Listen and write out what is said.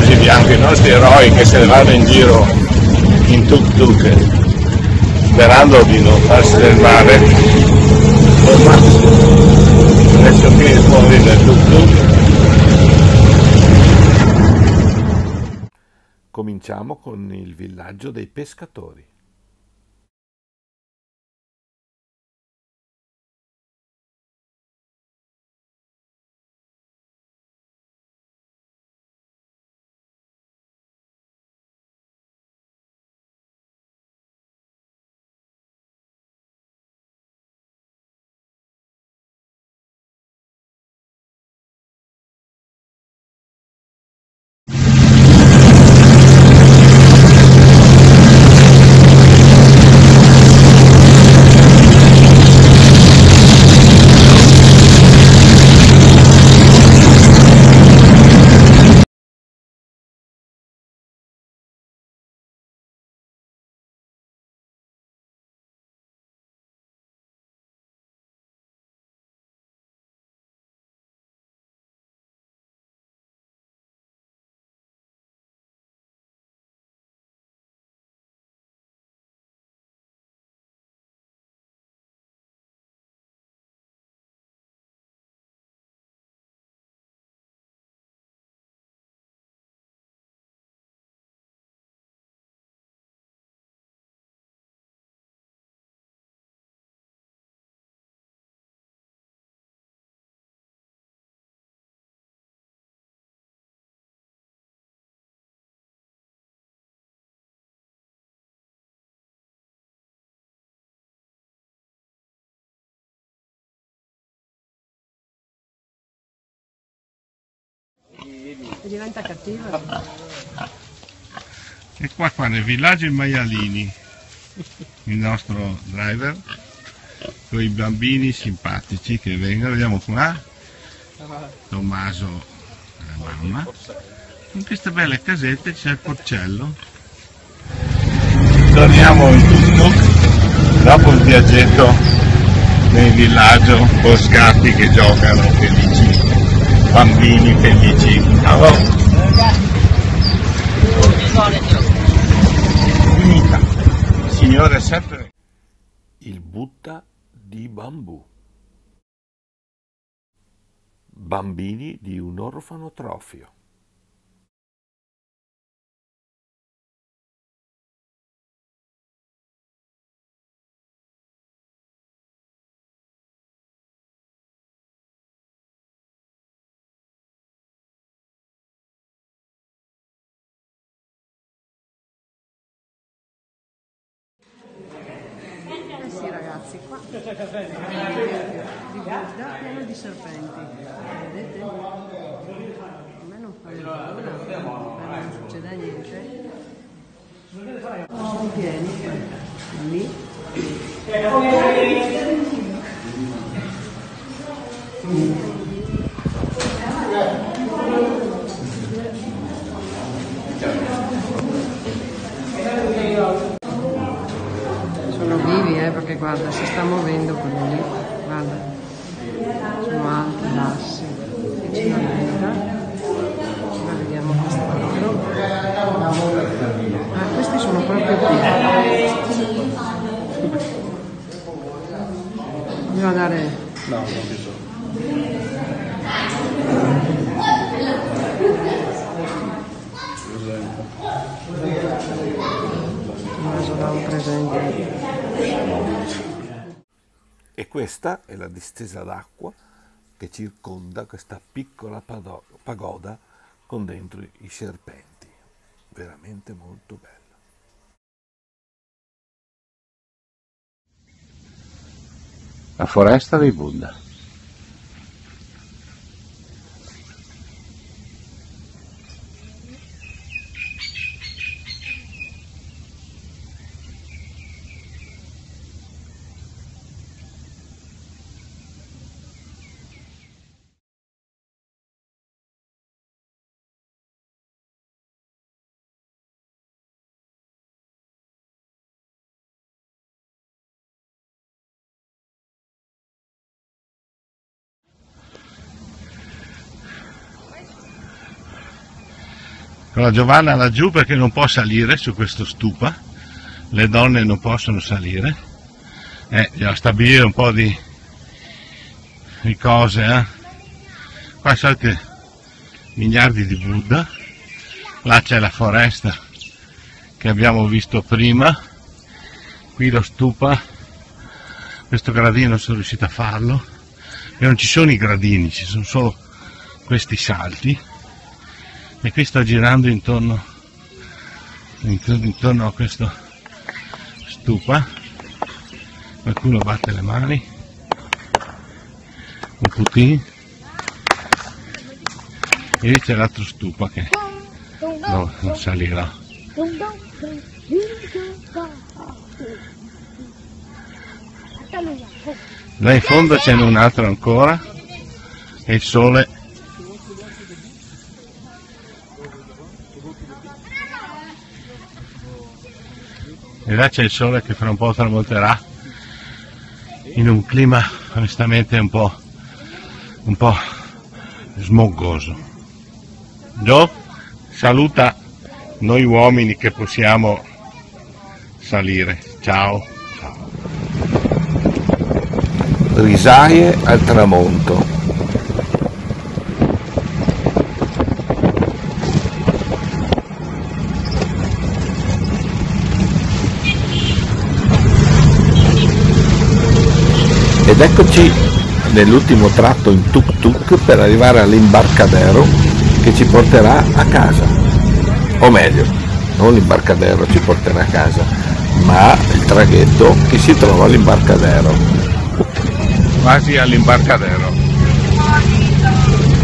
villaggi bianchi, i nostri eroi che se ne vanno in giro in tuk-tuk, sperando di non farsi del male. Adesso qui fuori dal tuk-tuk. Cominciamo con il villaggio dei pescatori. E diventa cattiva. E qua nel villaggio i maialini, il nostro driver, con i bambini simpatici che vengono, vediamo qua, Tommaso e la mamma, in queste belle casette c'è il porcello. Torniamo in tuk-tuk, dopo il viaggetto nel villaggio, boscati che giocano felici, bambini felici. Finita. Signore sempre. Il Buddha di bambù. Bambini di un orfanotrofio. Eh sì ragazzi, qua di Buddha pieno di serpenti, vedete? A me non fanno paura, non succede niente. Sono pieni, lì. Sono vivi perché guarda, si sta muovendo quello lì, guarda, sono alti, bassi, e c'è una vita, ora vediamo quest'altro, questi sono proprio pieni, andiamo a dare, No, non ci sono. da un presente. E questa è la distesa d'acqua che circonda questa piccola pagoda con dentro i serpenti. Veramente molto bello. La foresta dei Buddha. con la Giovanna laggiù perché non può salire su questo stupa, le donne non possono salire, bisogna stabilire un po' di cose, Qua sono miliardi di Buddha, là c'è la foresta che abbiamo visto prima, qui lo stupa, questo gradino non sono riuscito a farlo, e non ci sono i gradini, ci sono solo questi salti, e qui sto girando intorno a questo stupa, qualcuno batte le mani, un putin, e lì c'è l'altro stupa che non salirà. Là in fondo c'è un altro ancora, e il sole e là c'è il sole che fra un po' tramonterà in un clima onestamente un po' smoggoso. Joe saluta noi uomini che possiamo salire. Ciao. Risaie al tramonto. Ed eccoci nell'ultimo tratto in tuk-tuk per arrivare all'imbarcadero che ci porterà a casa. O meglio, non l'imbarcadero ci porterà a casa, ma il traghetto che si trova all'imbarcadero. Quasi all'imbarcadero.